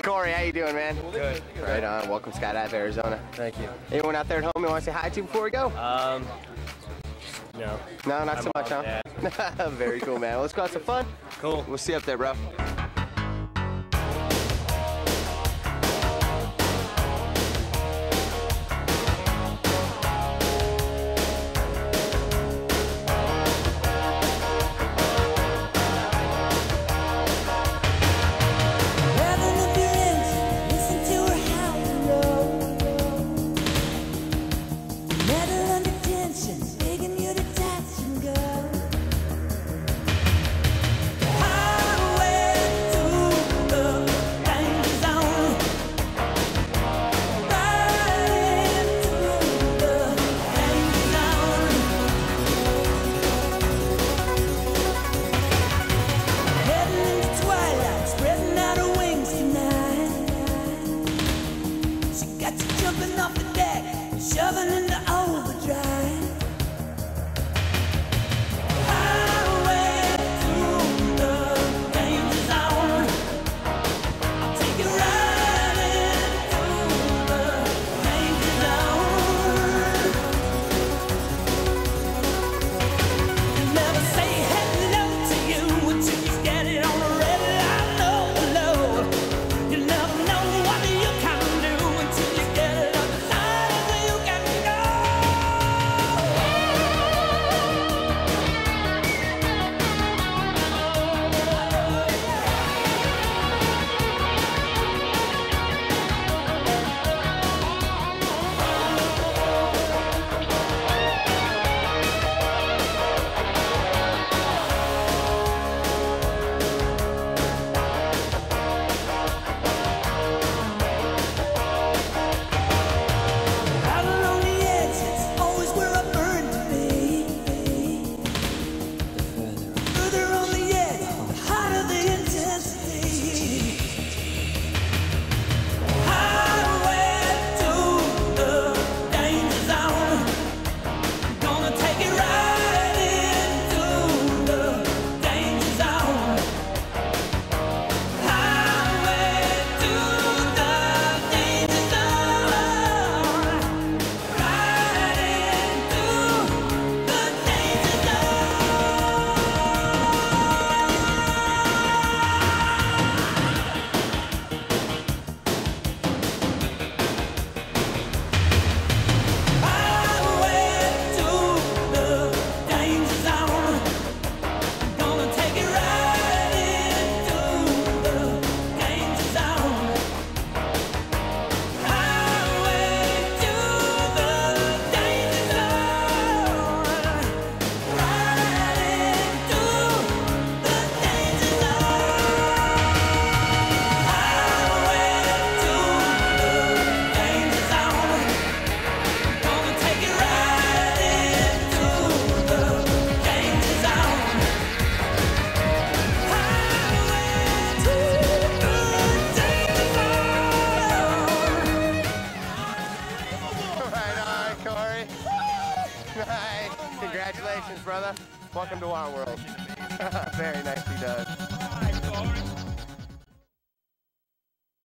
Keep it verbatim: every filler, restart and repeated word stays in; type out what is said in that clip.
Corey, how you doing, man? Good. Right on. Welcome to Skydive Arizona. Thank you. Anyone out there at home you want to say hi to before we go? Um, no. No, not My so much, mom, huh? Very cool, man. Well, let's go have some fun. Cool. We'll see you up there, bro. Jumping off the deck, shoving into overdrive. Highway to the danger zone. I'll take you right into the danger zone. You'll never say hello to you until you get it on the red light low, low. You'll never know what you can do until you get it. Nice. Congratulations, brother. Welcome to our world. Very nicely done.